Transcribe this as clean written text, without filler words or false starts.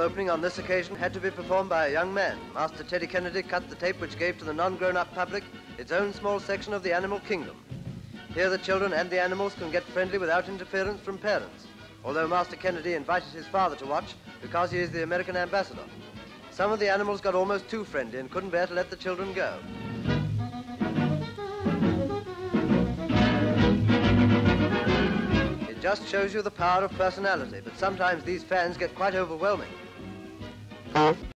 opening on this occasion had to be performed by a young man. Master Teddy Kennedy cut the tape which gave to the non-grown-up public its own small section of the animal kingdom. Here the children and the animals can get friendly without interference from parents, although Master Kennedy invited his father to watch because he is the American ambassador. Some of the animals got almost too friendly and couldn't bear to let the children go. It just shows you the power of personality, but sometimes these fans get quite overwhelming.